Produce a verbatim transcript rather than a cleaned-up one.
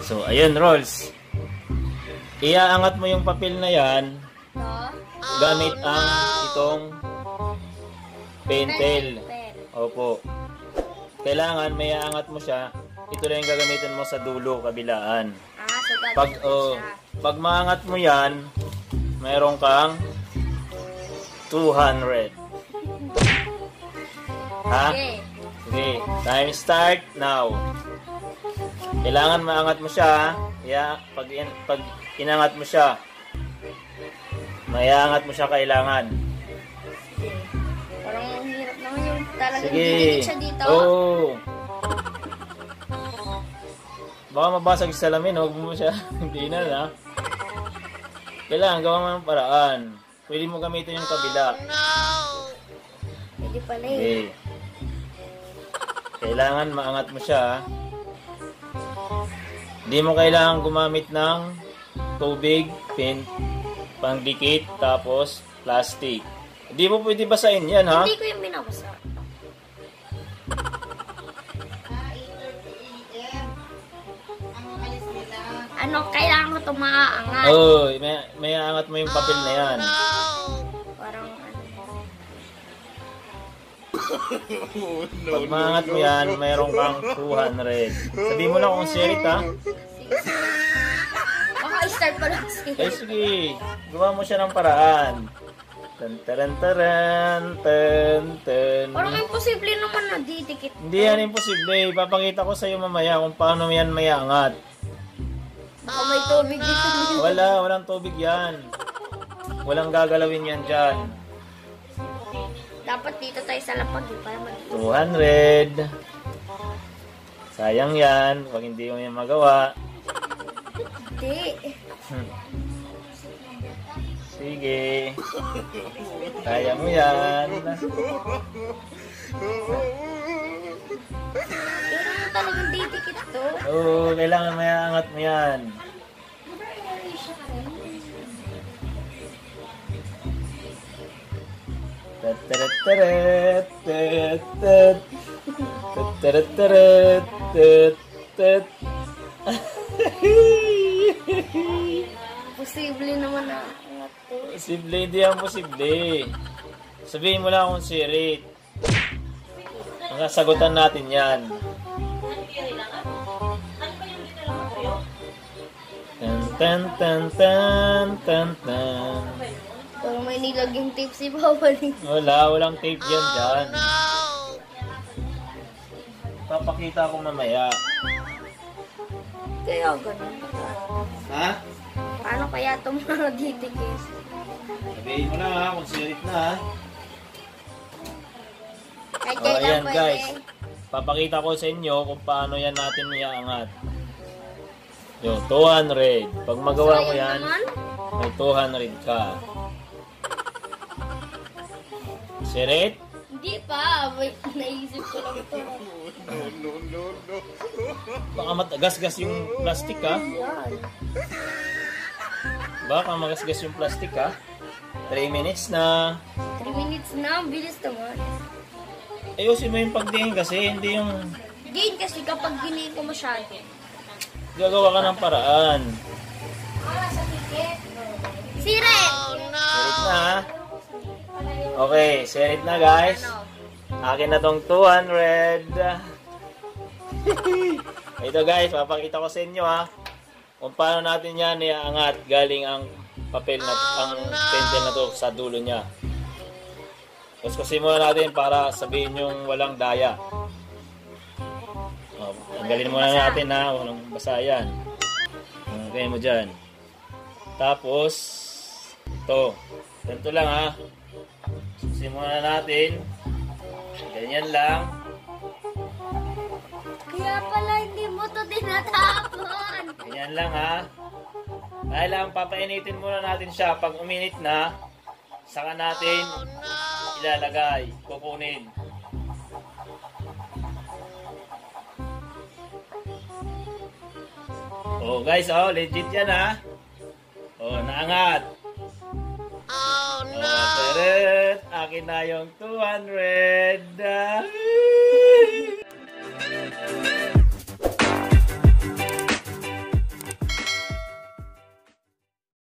So, ayun, Rolls. Iaangat mo yung papel na yan gamit ang itong pentel. Opo. Kailangan may aangat mo siya. Ito na yung gagamitin mo sa dulo, kabilaan. Ah, so pag, oh, pag maangat mo yan, mayroon kang two hundred. Ha? Okay. Sige. Time start now. Kailangan maangat mo siya. Yeah, pag, in, pag inangat mo siya, mayangat mo siya kailangan. Sige. Parang hirap naman yung talagang Sige. didikit siya dito. Oo. Oh. Baka mabasag yung salamin, huwag mo siya. Hindi na na. Kailangan gawa mo ng paraan. Pwede mo gamitin yung kabila. Oh, no. Pwede pala eh. Okay. Kailangan maangat mo siya. Hindi mo kailangan gumamit ng tubig, pin, pangdikit, tapos plastic. Hindi mo pwede basahin yan, ha? Hindi ko yung binabasa. Ano, kailangan ko ito maaangat. Oo, oh, may, may aangat mo yung papel na yan. Parang ano. Pag maangat mo yan, mayroon kang two hundred. Sabihin mo lang kung sirit, ha? Sige, sige. Baka i-start pa lang sige. Eh, sige. Gawa mo siya ng paraan. Tan taran taran tan tan. Parang imposible naman na didikit. Hindi yan imposible. Ipapakita ko sa iyo mamaya kung paano yan mayangat. Baka may tubig dito. Wala, walang tubig yan. Walang gagalawin yan dyan. Dapat dito tayo sa lapag eh, para mag- two hundred. Sayang yan. Pag hindi mo yan magawa. Hindi. Hmm. Sige. Kaya mo yan. Pero mo talagang didikit to. Oo, kailangan mayangat mo yan. Tatarat tet tet. Tatarat tet tet. Posible naman na angat to. Posible, hindi yan posible. Sabihin mo lang kung sirit. Ang sagutan natin yan. Tan tan tan tan tan. Pero may nilaging tape si Bawali. Wala, walang tape yan dyan. Papakita ko mamaya. Kaya ganun. Ha? Paano kaya ito mga didikit? Sabihin mo na ha, kung sirit na ha. Kahit O, kaya ayan pwede. guys. Papakita ko sa inyo kung paano yan natin iaangat. Yung two hundred. Pag magawa mo Sayang yan, naman. may two hundred ka. Sirit? Hindi pa. Wait, naisip ko lang ito. Baka matagasgas yung plastic ha. Yan. Baka magasgas yung plastic ha. three minutes na. three minutes na. Ang bilis naman. Ayusin mo yung pagdiin kasi hindi yung Gain kasi kapag giniin ko masyado. gagawa ka ng paraan. Sirit! Sirit na ha. Okay, sirit na guys. Akin na tong two hundred. Ito guys, papakita ko sa inyo ha. Kung paano natin yan iaangat galing ang papel na, ang pencil na to sa dulo niya. Kuskusin muna natin para sabihin yung walang daya. O, tanggalin muna natin ha, walang basa yan. Okay mo dyan. Tapos, ito. Ganito lang ha. Kuskusin muna natin. Ganyan lang. Kaya pala hindi mo to tinatapon. Ganyan lang ha. Dahil lang, papainitin muna natin siya. Pag uminit na, saka natin ilalagay, kukunin. Oh guys, oh, legit yan ha. Oh, naangat. Oh no. Oh, teret, akin na yung two hundred.